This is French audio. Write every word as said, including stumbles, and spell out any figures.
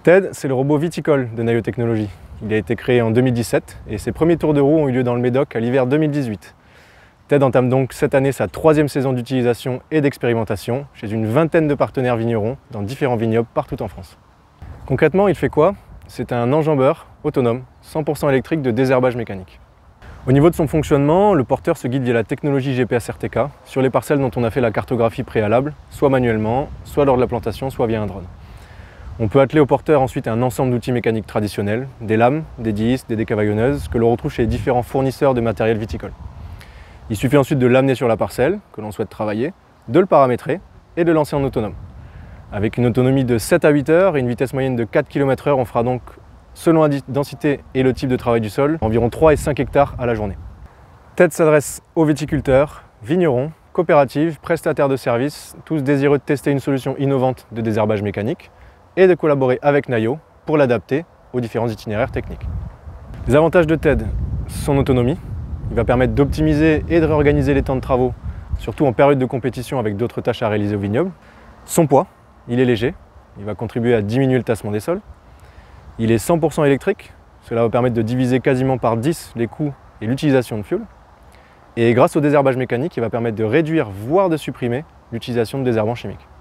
TED, c'est le robot viticole de Nayo Technologies. Il a été créé en deux mille dix-sept et ses premiers tours de roue ont eu lieu dans le Médoc à l'hiver deux mille dix-huit. TED entame donc cette année sa troisième saison d'utilisation et d'expérimentation chez une vingtaine de partenaires vignerons dans différents vignobles partout en France. Concrètement, il fait quoi? C'est un enjambeur autonome, cent pour cent électrique de désherbage mécanique. Au niveau de son fonctionnement, le porteur se guide via la technologie G P S R T K sur les parcelles dont on a fait la cartographie préalable, soit manuellement, soit lors de la plantation, soit via un drone. On peut atteler au porteur ensuite un ensemble d'outils mécaniques traditionnels, des lames, des disques, des décavaillonneuses, que l'on retrouve chez les différents fournisseurs de matériel viticole. Il suffit ensuite de l'amener sur la parcelle que l'on souhaite travailler, de le paramétrer et de le lancer en autonome. Avec une autonomie de sept à huit heures et une vitesse moyenne de quatre kilomètres heure, on fera donc, selon la densité et le type de travail du sol, environ trois et cinq hectares à la journée. TED s'adresse aux viticulteurs, vignerons, coopératives, prestataires de services, tous désireux de tester une solution innovante de désherbage mécanique et de collaborer avec Nayo pour l'adapter aux différents itinéraires techniques. Les avantages de TED, son autonomie. Il va permettre d'optimiser et de réorganiser les temps de travaux, surtout en période de compétition avec d'autres tâches à réaliser au vignoble. Son poids, il est léger, il va contribuer à diminuer le tassement des sols. Il est cent pour cent électrique, cela va permettre de diviser quasiment par dix les coûts et l'utilisation de fuel. Et grâce au désherbage mécanique, il va permettre de réduire, voire de supprimer, l'utilisation de désherbants chimiques.